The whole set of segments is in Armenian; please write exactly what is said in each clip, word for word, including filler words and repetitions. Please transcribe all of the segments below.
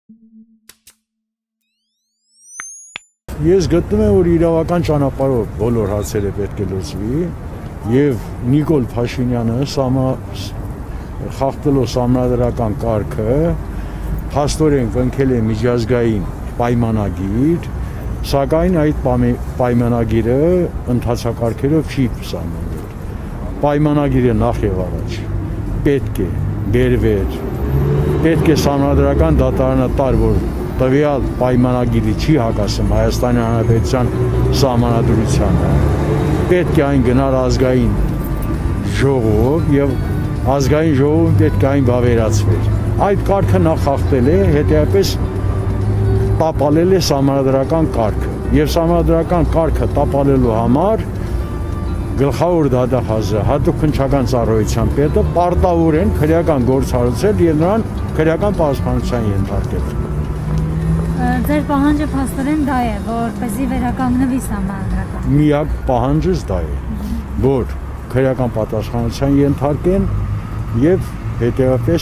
Ես գտնում եմ, որ իրավական ճանապարհով բոլոր հարցերը պետք է լուծվի եւ Նիկոլ Փաշինյանը խախտելով սահմանադրական կարգը փաստորեն կնքել է միջազգային պայմանագիր, սակայն այդ պայմանագիրը ընթացակարգերով չի սահմանվել։ Պայմանագիրը նախ եւ առաջ պետք է բերվեր, պետք է սահմանադրական դատարանը տար, որ տվյալ պայմանագիրը չի հակասում Հայաստանի Հանրապետության սահմանադրությանը, պետք է այն գնար ազգային ժողով եւ ազգային ժողովում պետք է այն վավերացվեր։ Այդ կարգը նախ խախտել է, հետեւապես տապալել է սահմանադրական կարգը եւ սահմանադրական կարգը տապալելու համար գլխավոր դատախազը հատուկ քննչական ծառայության պետը պարտավոր են քրեական գործ հարուցել եւ նրան քրեական պաշտպանության ենթարկել։ Ձեր պահանջը փաստորեն դա է, որպեսզի վերականգնվի սահմանադրական։ Միակ պահանջս դա է, որ քրեական պատասխանատվության ենթարկեն եւ հետեւապես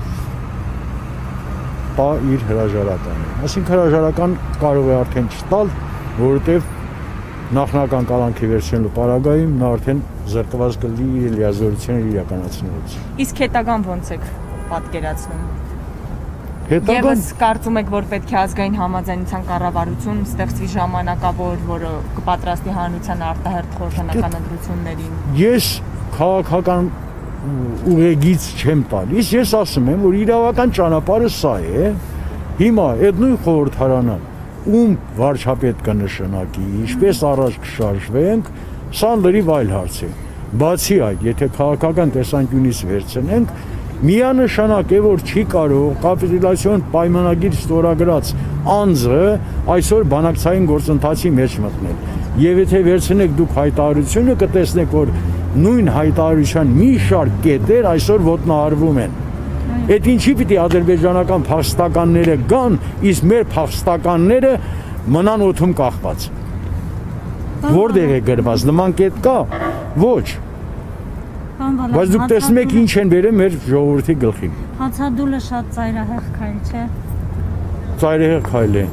տա իր հրաժարականը։ Այսինքն հրաժարական կարող է արդեն չտալ, որովհետեւ նախնական կալանքի վերցնելու պարագայում նա արդեն զրկված կլինի իր լիազորությունները իրականացնելուց։ Իսկ հետագան ո՞նց եք պատկերացնում։ Հետագան Եվս կարծում եք, որ պետք է ազգային համաձայնության կառավարություն ստեղծվի ժամանակավոր, որը կպատրաստի հանրության արտահերթ խորհրդանական ընտրություններին։ Ես քաղաքական ուղեգիծ չեմ տալիս, ես ասում եմ, որ իրավական ճանապարհը սա է։ Հիմա այդ նույն խորհրդարանը ում վարչապետ կնշանակի, ինչպես առաջ կշարժվենք, սա լրիվ այլ հարց է։ Բացի այդ, եթե քաղաքական տեսանկյունից վերցնենք, միանշանակ է, որ չի կարող կապիտուլյացիոն պայմանագիր ստորագրած անձը այսօր բանակցային գործընթացի մեջ մտնել։ Եվ եթե վերցնեք դուք հայտարարությունը, կտեսնեք, որ նույն հայտարարության մի շարք կետեր այսօր ոտնահարվում են։ Այդ ինչի պիտի ադրբեջանական փախստականները գան, իսկ մեր փախստականները մնան օդում կախված։ Որտեղ է գրված, նման կետ կա։ Ոչ։ Բայց դուք տեսնում եք ինչ են վերել մեր ժողովրդի գլխին։ Հացադուլը շատ ծայրահեղ քայլ չէ։ Ծայրահեղ քայլ է։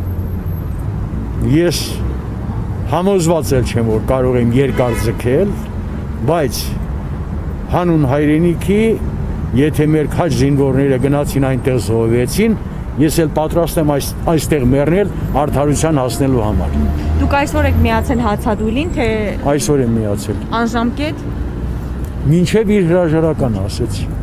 Ես համոզված էլ չեմ, որ կարող եմ երկար ձգել, բայց հանուն հայրենիքի, եթե մեր քաջ զինվորները գնացին այնտեղ զոհվեցին, ես էլ պատրաստ եմ այստեղ մեռնել արդարության հասնելու համար։ Դուք այսօր եք միացել հացադուլին, թե այսօր եմ միացել։ Անժամկետ Մինչև իր հրաժարականը ասեցի։